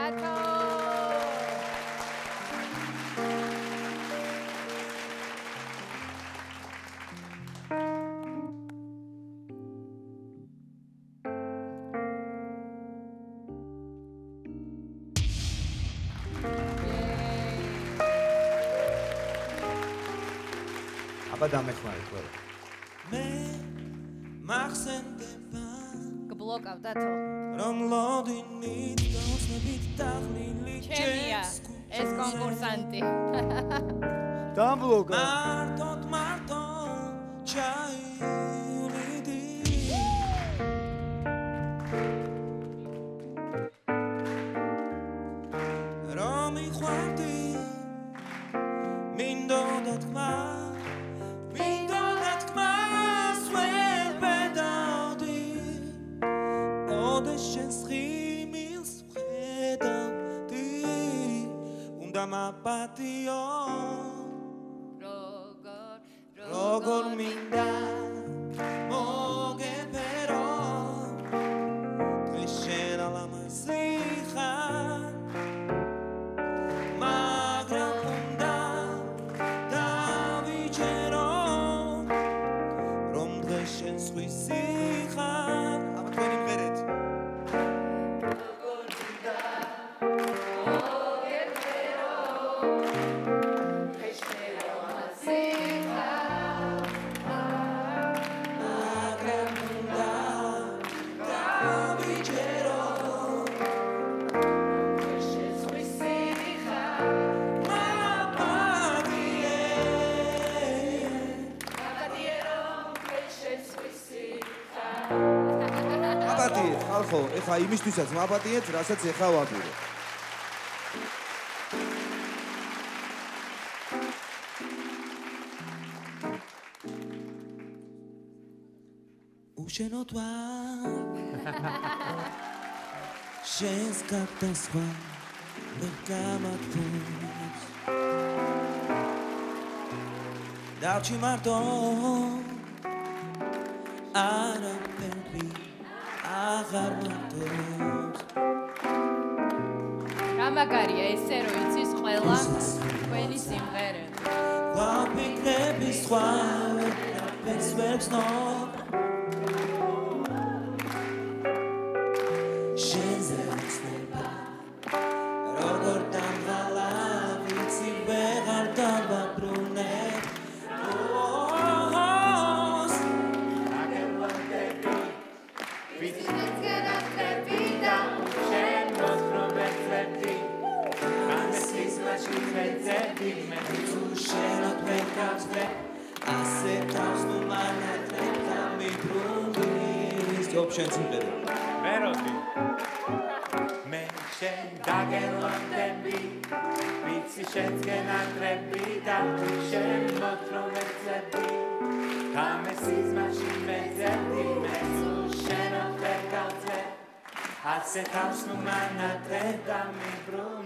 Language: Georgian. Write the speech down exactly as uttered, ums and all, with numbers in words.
დათო. აბა დამეხმარეთ ყველა. მე მახსენდება გბლოკავ დათო. რომ ლოდინით გოსნებით დაღლილი ჩემია ეს კონკურსანტი. დამბლოკა. მარტოდ მარტო ჩაივლიდი რომ იყვარდი მინდოდა თქმა მინდოდა თქმას ვერ ვედავდი ოდეს შენს ხიმილს ვხედავდი უნდა მაპატიო როგორ მინდა მოგეფერო დღეს შენ ალამაზი ხარ მაგრამ უნდა დავიჯერო რომ დღეს შენ სხვისი ხარ აბა თქვენი მღერეთ როგორ მინდა მოგეფერო დღეს შენ ალამაზი ხალხო, ეხა იმისთვისაც მაპატიეთ, რასაც ეხა ვაპირებ. უშენოდ ვარ შენს გაგდასვა ვერ გამაგდებს დავჭი მარტო არაფერი აღარ მარტობს რა მაგარია ესე რომ იცის ყველა თქვენი სიმღერა ვაფიქრები სხვა ვერაფერს ვერ ვცნობ შენზე ვცნება როგორ დამღალა ვიცი ვეღარ დავაბრუნებ ასე თავს ნუ მანატრებ და მიბრუნდის ოპშენ სიმღერა მე როდი მე შენ დაგელოდები ვიცი შენს გენატრები და შენ მოთროვეცები გამე სიზმაში მეძებდი მე თუ შენ ვერ გავწე ასე თავს ნუ მანატრებ და მიბრუნდის